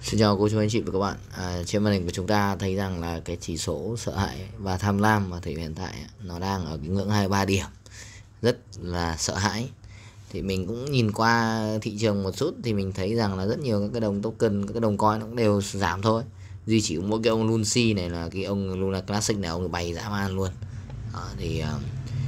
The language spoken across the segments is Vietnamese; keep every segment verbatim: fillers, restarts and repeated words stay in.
Xin chào cô chú anh chị và các bạn. À, trên màn hình của chúng ta thấy rằng là cái chỉ số sợ hãi và tham lam ở thời điểm hiện tại nó đang ở cái ngưỡng hai mươi ba điểm, rất là sợ hãi. Thì mình cũng nhìn qua thị trường một chút thì mình thấy rằng là rất nhiều các cái đồng token, các cái đồng coin nó cũng đều giảm thôi. Duy chỉ mỗi cái ông Lunsi này là cái ông Luna Classic này, ông bày dã man luôn. Đó, thì uh,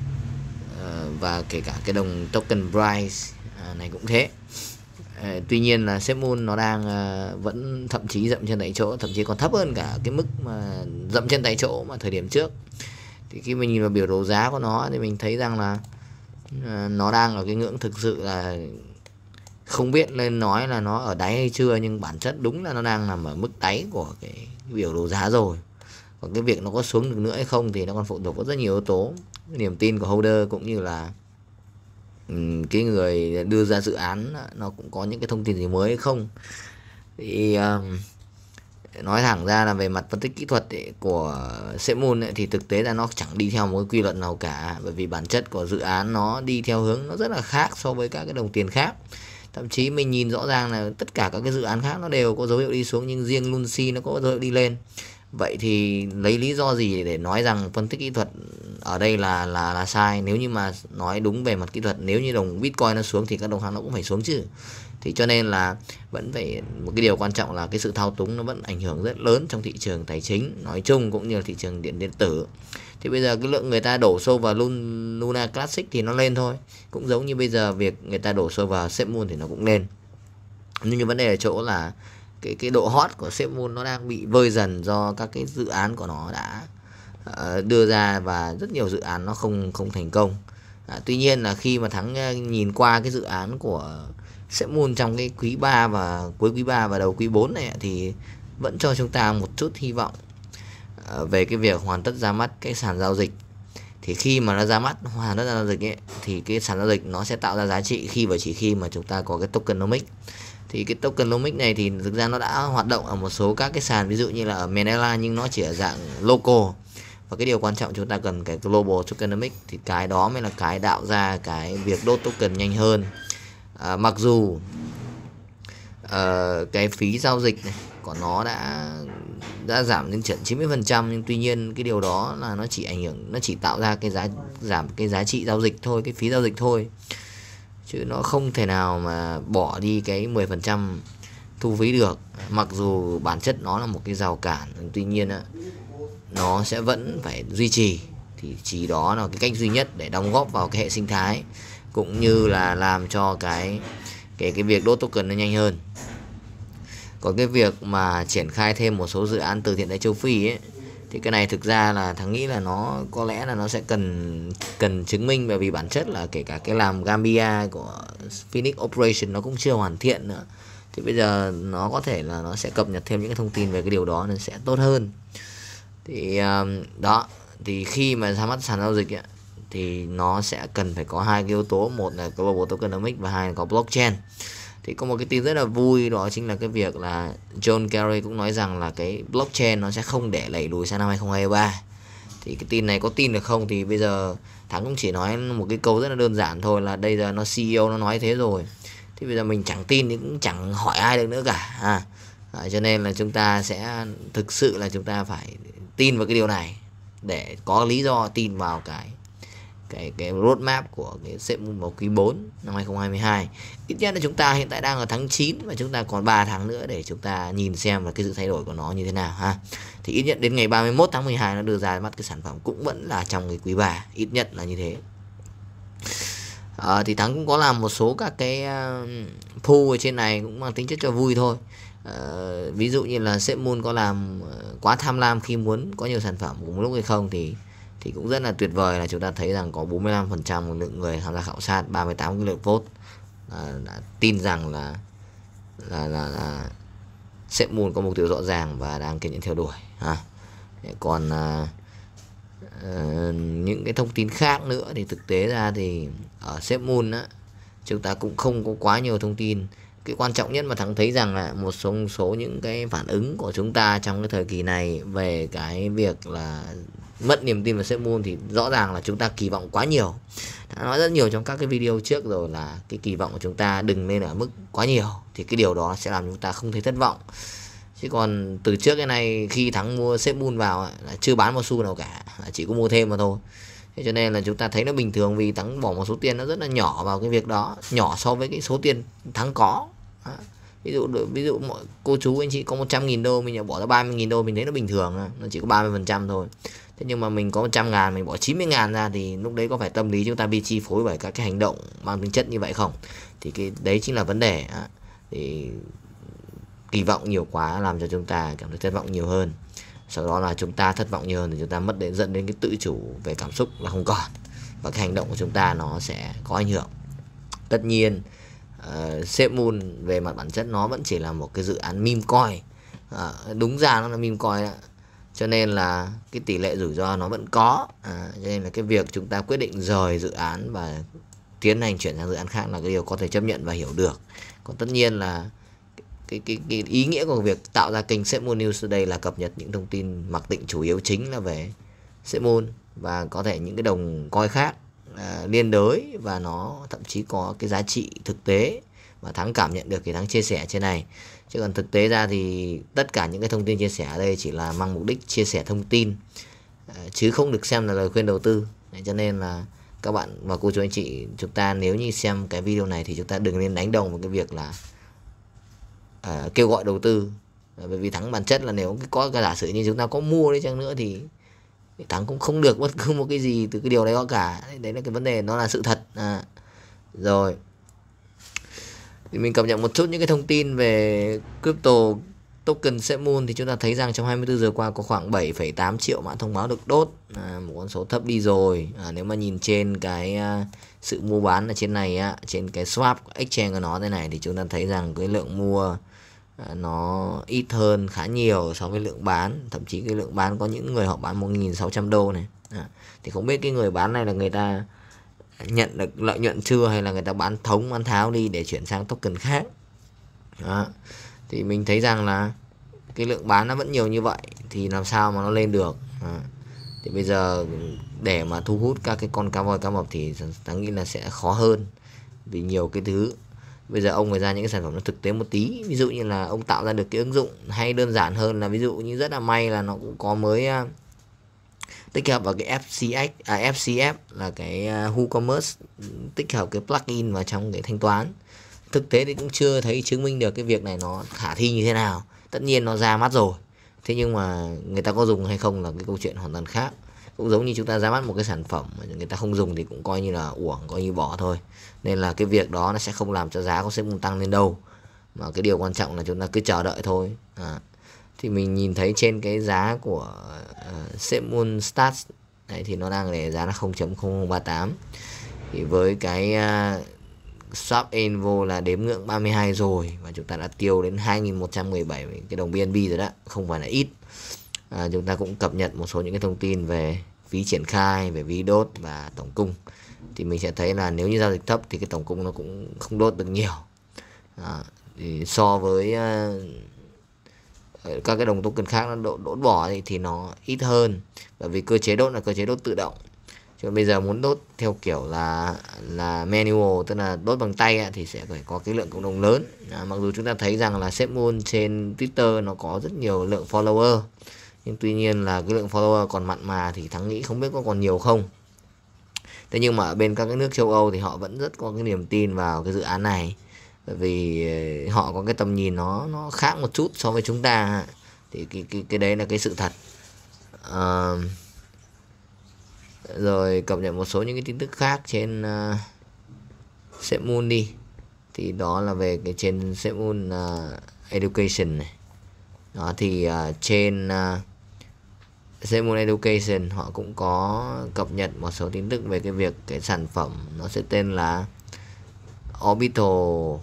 và kể cả cái đồng token Bryce uh, này cũng thế. À, tuy nhiên là Sepmoon nó đang à, vẫn thậm chí dậm chân tại chỗ, thậm chí còn thấp hơn cả cái mức mà dậm chân tại chỗ mà thời điểm trước. Thì khi mình nhìn vào biểu đồ giá của nó thì mình thấy rằng là à, nó đang ở cái ngưỡng thực sự là không biết nên nói là nó ở đáy hay chưa, nhưng bản chất đúng là nó đang nằm ở mức đáy của cái, cái biểu đồ giá rồi. Còn cái việc nó có xuống được nữa hay không thì nó còn phụ thuộc vào rất nhiều yếu tố, niềm tin của holder cũng như là cái người đưa ra dự án nó cũng có những cái thông tin gì mới hay không. Thì uh, nói thẳng ra là về mặt phân tích kỹ thuật ấy, của Sepmoon ấy, thì thực tế là nó chẳng đi theo một cái quy luật nào cả, bởi vì bản chất của dự án nó đi theo hướng nó rất là khác so với các cái đồng tiền khác. Thậm chí mình nhìn rõ ràng là tất cả các cái dự án khác nó đều có dấu hiệu đi xuống, nhưng riêng Lunsi nó có dấu hiệu đi lên. Vậy thì lấy lý do gì để nói rằng phân tích kỹ thuật ở đây là là là sai? Nếu như mà nói đúng về mặt kỹ thuật, nếu như đồng Bitcoin nó xuống thì các đồng khác nó cũng phải xuống chứ. Thì cho nên là vẫn phải, một cái điều quan trọng là cái sự thao túng nó vẫn ảnh hưởng rất lớn trong thị trường tài chính nói chung cũng như là thị trường điện điện tử. Thì bây giờ cái lượng người ta đổ xô vào Luna Classic thì nó lên thôi, cũng giống như bây giờ việc người ta đổ xô vào Sepmoon thì nó cũng lên. Nhưng vấn đề ở chỗ là cái cái độ hot của Sepmoon nó đang bị vơi dần do các cái dự án của nó đã uh, đưa ra, và rất nhiều dự án nó không không thành công. À, tuy nhiên là khi mà Thắng uh, nhìn qua cái dự án của Sepmoon trong cái quý ba và cuối quý ba và đầu quý bốn này thì vẫn cho chúng ta một chút hy vọng uh, về cái việc hoàn tất ra mắt cái sàn giao dịch. Thì khi mà nó ra mắt hoàn tất ra giao dịch ấy, thì cái sàn giao dịch nó sẽ tạo ra giá trị khi và chỉ khi mà chúng ta có cái tokenomics. Thì cái tokenomics này thì thực ra nó đã hoạt động ở một số các cái sàn, ví dụ như là ở Manila, nhưng nó chỉ ở dạng local. Và cái điều quan trọng chúng ta cần cái global tokenomics, thì cái đó mới là cái tạo ra cái việc đốt token nhanh hơn. À, mặc dù uh, cái phí giao dịch này của nó đã đã giảm đến trận chín mươi phần trăm, nhưng tuy nhiên cái điều đó là nó chỉ ảnh hưởng, nó chỉ tạo ra cái giá giảm cái giá trị giao dịch thôi, cái phí giao dịch thôi, chứ nó không thể nào mà bỏ đi cái mười phần trăm thu phí được. Mặc dù bản chất nó là một cái rào cản, tuy nhiên nó sẽ vẫn phải duy trì. Thì chỉ đó là cái cách duy nhất để đóng góp vào cái hệ sinh thái, cũng như là làm cho cái cái cái việc đốt token nó nhanh hơn. Còn cái việc mà triển khai thêm một số dự án từ thiện tại châu Phi ấy, thì cái này thực ra là Thắng nghĩ là nó có lẽ là nó sẽ cần cần chứng minh, bởi vì bản chất là kể cả cái làm Gambia của Phoenix Operation nó cũng chưa hoàn thiện nữa. Thì bây giờ nó có thể là nó sẽ cập nhật thêm những cái thông tin về cái điều đó nên sẽ tốt hơn. Thì đó, thì khi mà ra mắt sàn giao dịch ấy, thì nó sẽ cần phải có hai cái yếu tố, một là global tokenomics và hai là có blockchain. Thì có một cái tin rất là vui, đó chính là cái việc là John Kerry cũng nói rằng là cái blockchain nó sẽ không để đẩy lùi sang năm hai không hai ba. Thì cái tin này có tin được không thì bây giờ Thắng cũng chỉ nói một cái câu rất là đơn giản thôi, là đây giờ nó xê e ô nó nói thế rồi, thì bây giờ mình chẳng tin thì cũng chẳng hỏi ai được nữa cả à. À, cho nên là chúng ta sẽ thực sự là chúng ta phải tin vào cái điều này để có lý do tin vào cái cái cái roadmap của cái Sepmoon vào quý bốn năm hai không hai hai. Ít nhất là chúng ta hiện tại đang ở tháng chín và chúng ta còn ba tháng nữa để chúng ta nhìn xem là cái sự thay đổi của nó như thế nào ha. Thì ít nhất đến ngày ba mươi mốt tháng mười hai nó đưa ra mắt cái sản phẩm cũng vẫn là trong cái quý ba, ít nhất là như thế. À, thì Thắng cũng có làm một số các cái uh, pool ở trên này cũng mang tính chất cho vui thôi. Uh, ví dụ như là Sepmoon có làm uh, quá tham lam khi muốn có nhiều sản phẩm cùng lúc hay không, thì thì cũng rất là tuyệt vời là chúng ta thấy rằng có bốn mươi lăm phần trăm lượng người tham gia khảo sát, ba mươi tám cái lượt vote à, đã tin rằng là là là, là Sepmoon có mục tiêu rõ ràng và đang kiên nhẫn theo đuổi ha. Còn à, à, những cái thông tin khác nữa thì thực tế ra thì ở Sepmoon á chúng ta cũng không có quá nhiều thông tin. Cái quan trọng nhất mà Thắng thấy rằng là một số, một số những cái phản ứng của chúng ta trong cái thời kỳ này về cái việc là mất niềm tin vào Sepmoon, thì rõ ràng là chúng ta kỳ vọng quá nhiều. Đã nói rất nhiều trong các cái video trước rồi là cái kỳ vọng của chúng ta đừng nên ở mức quá nhiều, thì cái điều đó sẽ làm chúng ta không thấy thất vọng. Chứ còn từ trước cái này khi Thắng mua Sepmoon vào ấy, là chưa bán một xu nào cả, chỉ có mua thêm mà thôi. Thế cho nên là chúng ta thấy nó bình thường, vì Thắng bỏ một số tiền nó rất là nhỏ vào cái việc đó, nhỏ so với cái số tiền Thắng có. Đó. Ví dụ ví dụ mọi cô chú anh chị có một trăm nghìn đô, mình bỏ ra ba mươi nghìn đô, mình thấy nó bình thường, nó chỉ có ba mươi phần trăm thôi. Thế nhưng mà mình có một trăm ngàn, mình bỏ chín mươi ngàn ra thì lúc đấy có phải tâm lý chúng ta bị chi phối bởi các cái hành động mang tính chất như vậy không? Thì cái đấy chính là vấn đề. Thì kỳ vọng nhiều quá làm cho chúng ta cảm thấy thất vọng nhiều hơn. Sau đó là chúng ta thất vọng nhiều hơn thì chúng ta mất đến dẫn đến cái tự chủ về cảm xúc là không còn, và cái hành động của chúng ta nó sẽ có ảnh hưởng. Tất nhiên uh, Sepmoon về mặt bản chất nó vẫn chỉ là một cái dự án meme coin, uh, đúng ra nó là meme coin đó. Cho nên là cái tỷ lệ rủi ro nó vẫn có, à, cho nên là cái việc chúng ta quyết định rời dự án và tiến hành chuyển sang dự án khác là cái điều có thể chấp nhận và hiểu được. Còn tất nhiên là cái, cái, cái ý nghĩa của việc tạo ra kênh Sepmoon News đây là cập nhật những thông tin mặc định chủ yếu chính là về Sepmoon, và có thể những cái đồng coin khác à, liên đới, và nó thậm chí có cái giá trị thực tế mà Thắng cảm nhận được thì Thắng chia sẻ trên này. Chứ còn thực tế ra thì tất cả những cái thông tin chia sẻ ở đây chỉ là mang mục đích chia sẻ thông tin, chứ không được xem là lời khuyên đầu tư. Cho nên là các bạn và cô chú anh chị, chúng ta nếu như xem cái video này thì chúng ta đừng nên đánh đồng vào cái việc là uh, kêu gọi đầu tư. Bởi vì Thắng bản chất là nếu có cái giả sử như chúng ta có mua đi chăng nữa thì Thắng cũng không được bất cứ một cái gì từ cái điều đấy có cả. Đấy là cái vấn đề, nó là sự thật. À, rồi thì mình cập nhật một chút những cái thông tin về crypto token Sepmoon. Thì chúng ta thấy rằng trong hai mươi tư giờ qua có khoảng bảy phẩy tám triệu mã thông báo được đốt, à, một con số thấp đi rồi. À, nếu mà nhìn trên cái uh, sự mua bán ở trên này á, trên cái swap exchange của nó thế này, thì chúng ta thấy rằng cái lượng mua à, nó ít hơn khá nhiều so với lượng bán. Thậm chí cái lượng bán có những người họ bán một nghìn sáu trăm đô này. À, thì không biết cái người bán này là người ta nhận được lợi nhuận chưa, hay là người ta bán thống bán tháo đi để chuyển sang token khác. Đó. Thì mình thấy rằng là cái lượng bán nó vẫn nhiều như vậy thì làm sao mà nó lên được. Đó. Thì bây giờ để mà thu hút các cái con cá voi cá mập thì ta nghĩ là sẽ khó hơn, vì nhiều cái thứ. Bây giờ ông phải ra những cái sản phẩm nó thực tế một tí, ví dụ như là ông tạo ra được cái ứng dụng, hay đơn giản hơn là ví dụ như rất là may là nó cũng có mới uh, tích hợp vào cái ép xê ích, à, ép xê ép là cái uh, WooCommerce, tích hợp cái plugin vào trong cái thanh toán. Thực tế thì cũng chưa thấy chứng minh được cái việc này nó khả thi như thế nào. Tất nhiên nó ra mắt rồi, thế nhưng mà người ta có dùng hay không là cái câu chuyện hoàn toàn khác. Cũng giống như chúng ta ra mắt một cái sản phẩm mà người ta không dùng thì cũng coi như là uổng, coi như bỏ thôi. Nên là cái việc đó nó sẽ không làm cho giá của Sepmoon tăng lên đâu, mà cái điều quan trọng là chúng ta cứ chờ đợi thôi. À, thì mình nhìn thấy trên cái giá của uh, Sepmoon Stars đấy, thì nó đang để giá là không chấm không không ba tám. Thì với cái uh, swap Envo là đếm ngưỡng ba mươi hai rồi, và chúng ta đã tiêu đến hai nghìn một trăm mười bảy cái đồng bê en bê rồi đó, không phải là ít. À, chúng ta cũng cập nhật một số những cái thông tin về phí triển khai, về phí đốt và tổng cung. Thì mình sẽ thấy là nếu như giao dịch thấp thì cái tổng cung nó cũng không đốt được nhiều. À, thì so với uh, các cái đồng token khác nó đốt, đốt bỏ thì, thì nó ít hơn, bởi vì cơ chế đốt là cơ chế đốt tự động. Chứ bây giờ muốn đốt theo kiểu là là manual, tức là đốt bằng tay ấy, thì sẽ phải có cái lượng cộng đồng lớn. À, mặc dù chúng ta thấy rằng là Sepmoon trên Twitter nó có rất nhiều lượng follower, nhưng tuy nhiên là cái lượng follower còn mặn mà thì Thắng nghĩ không biết có còn nhiều không. Thế nhưng mà ở bên các cái nước châu Âu thì họ vẫn rất có cái niềm tin vào cái dự án này, bởi vì họ có cái tầm nhìn nó nó khác một chút so với chúng ta. Thì cái cái cái đấy là cái sự thật. À, rồi cập nhật một số những cái tin tức khác trên uh, Sepmoon đi. Thì đó là về cái trên Sepmoon uh, Education này. Đó thì uh, trên uh, Sepmoon Education họ cũng có cập nhật một số tin tức về cái việc cái sản phẩm nó sẽ tên là Orbital, uh,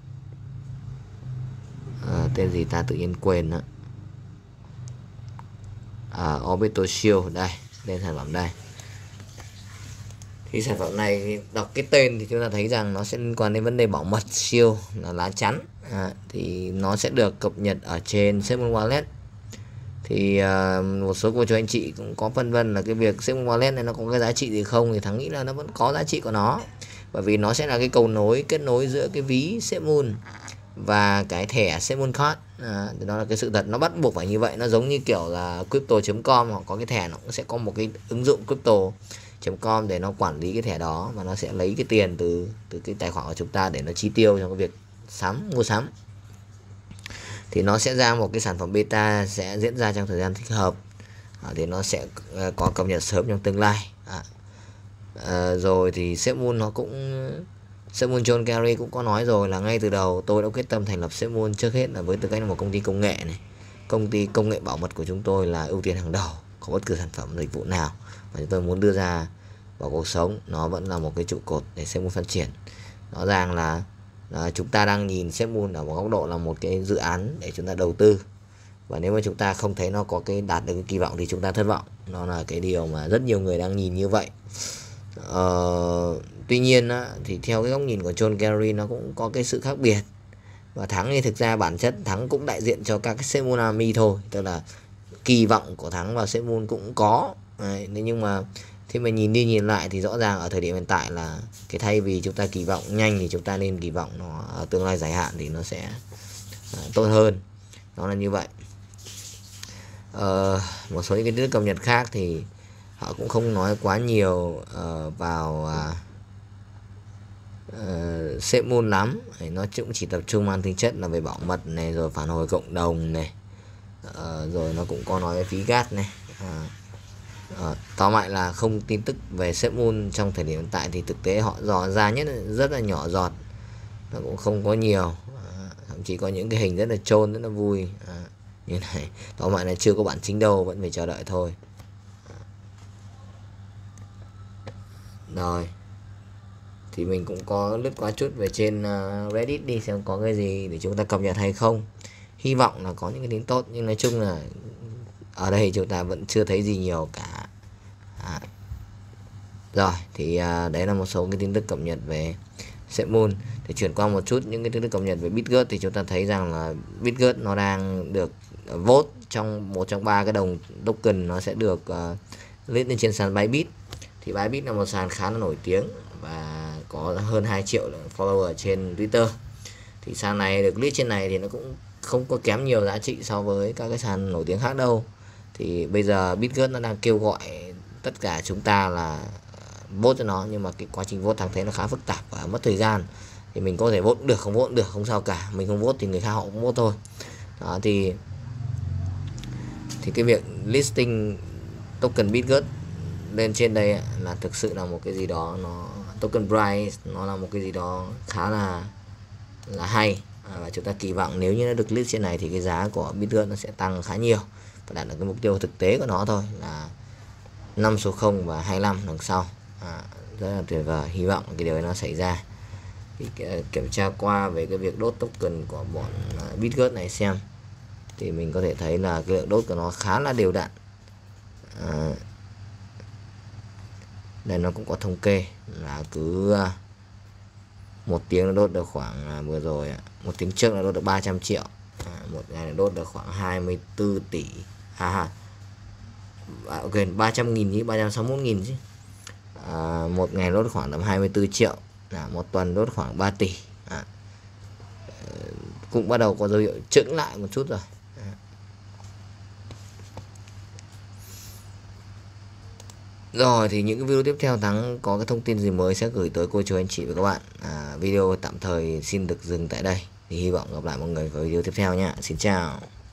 tên gì ta tự nhiên quên đó. Uh, Orbital Shield, đây, tên sản phẩm đây. Thì sản phẩm này đọc cái tên thì chúng ta thấy rằng nó sẽ liên quan đến vấn đề bảo mật shield, là lá chắn. À, thì nó sẽ được cập nhật ở trên Sepmoon Wallet. Thì uh, một số cô chú anh chị cũng có phân vân là cái việc Sepmoon Wallet này nó có cái giá trị gì không, thì Thắng nghĩ là nó vẫn có giá trị của nó, bởi vì nó sẽ là cái cầu nối kết nối giữa cái ví Sepmoon và cái thẻ Semoon Card. À, đó là cái sự thật, nó bắt buộc phải như vậy. Nó giống như kiểu là crypto chấm com hoặc có cái thẻ, nó cũng sẽ có một cái ứng dụng crypto chấm com để nó quản lý cái thẻ đó, và nó sẽ lấy cái tiền từ từ cái tài khoản của chúng ta để nó chi tiêu trong cái việc sắm mua sắm. Thì nó sẽ ra một cái sản phẩm beta sẽ diễn ra trong thời gian thích hợp. À, thì nó sẽ có cập nhật sớm trong tương lai. À, à, rồi thì Semoon nó cũng Semoon John Gary cũng có nói rồi là ngay từ đầu tôi đã quyết tâm thành lập Semoon trước hết là với tư cách là một công ty công nghệ này. Công ty công nghệ bảo mật của chúng tôi là ưu tiên hàng đầu, có bất cứ sản phẩm dịch vụ nào mà chúng tôi muốn đưa ra vào cuộc sống, nó vẫn là một cái trụ cột để Semoon phát triển. Rõ ràng là, là chúng ta đang nhìn Semoon ở một góc độ là một cái dự án để chúng ta đầu tư, và nếu mà chúng ta không thấy nó có cái đạt được cái kỳ vọng thì chúng ta thất vọng. Nó là cái điều mà rất nhiều người đang nhìn như vậy. Ờ, tuy nhiên á, thì theo cái góc nhìn của John Gary nó cũng có cái sự khác biệt. Và Thắng thì thực ra bản chất Thắng cũng đại diện cho các cái Semoon Army thôi, tức là kỳ vọng của Thắng vào Semoon cũng có. Đấy, nhưng mà khi mà nhìn đi nhìn lại thì rõ ràng ở thời điểm hiện tại là cái thay vì chúng ta kỳ vọng nhanh thì chúng ta nên kỳ vọng nó ở tương lai dài hạn thì nó sẽ uh, tốt hơn. Nó là như vậy. Uh, một số những cái tin tức cập nhật khác thì họ cũng không nói quá nhiều uh, vào uh, uh, Semoon lắm. Nó cũng chỉ tập trung mang tính chất là về bảo mật này, rồi phản hồi cộng đồng này, uh, rồi nó cũng có nói về phí gas này. Uh, uh, tóm lại là không tin tức về Semoon trong thời điểm hiện tại, thì thực tế họ dò ra nhất rất là nhỏ giọt, nó cũng không có nhiều. Uh, thậm chí có những cái hình rất là trôn, rất là vui uh, như này. Tóm lại là chưa có bản chính đâu, vẫn phải chờ đợi thôi. Rồi thì mình cũng có lướt qua chút về trên uh, Reddit đi xem có cái gì để chúng ta cập nhật hay không. Hy vọng là có những cái tin tốt, nhưng nói chung là ở đây chúng ta vẫn chưa thấy gì nhiều cả. À, rồi thì uh, đấy là một số cái tin tức cập nhật về Semoon. Thì chuyển qua một chút những cái tin tức cập nhật về Bitget, thì chúng ta thấy rằng là Bitget nó đang được vote trong một trong ba cái đồng token, nó sẽ được uh, list lên trên sàn Bybit. Thì Bybit là một sàn khá là nổi tiếng và có hơn hai triệu follower trên Twitter. Thì sàn này được list trên này thì nó cũng không có kém nhiều giá trị so với các cái sàn nổi tiếng khác đâu. Thì bây giờ Bitget nó đang kêu gọi tất cả chúng ta là vote cho nó, nhưng mà cái quá trình vote thắng thế nó khá phức tạp và mất thời gian. Thì mình có thể vote được, không vote được không sao cả, mình không vote thì người khác họ cũng vote thôi. Đó, thì thì cái việc listing token Bitget lên trên đây là thực sự là một cái gì đó, nó token price nó là một cái gì đó khá là là hay, và chúng ta kỳ vọng nếu như nó được list trên này thì cái giá của Bitget nó sẽ tăng khá nhiều, và đạt được cái mục tiêu thực tế của nó thôi là năm số không và hai mươi lăm đằng sau. À, rất là tuyệt vời, hy vọng cái điều ấy nó xảy ra. Thì kiểm tra qua về cái việc đốt token của bọn Bitget này xem, thì mình có thể thấy là cái lượng đốt của nó khá là đều đặn. À, đây nó cũng có thống kê là cứ một tiếng nó đốt được khoảng, vừa rồi một tiếng trước nó đốt được ba trăm triệu, à, một ngày nó đốt được khoảng hai mươi tư tỷ. À, à ok, ba trăm nghìn chứ, ba trăm sáu mươi mốt nghìn chứ. À, một ngày đốt khoảng tầm hai mươi tư triệu, à, một tuần đốt khoảng ba tỷ. À, cũng bắt đầu có dấu hiệu chững lại một chút rồi. À. Rồi thì những cái video tiếp theo Thắng có cái thông tin gì mới sẽ gửi tới cô chú anh chị và các bạn. À, video tạm thời xin được dừng tại đây. Thì hy vọng gặp lại mọi người vào video tiếp theo nhé. Xin chào.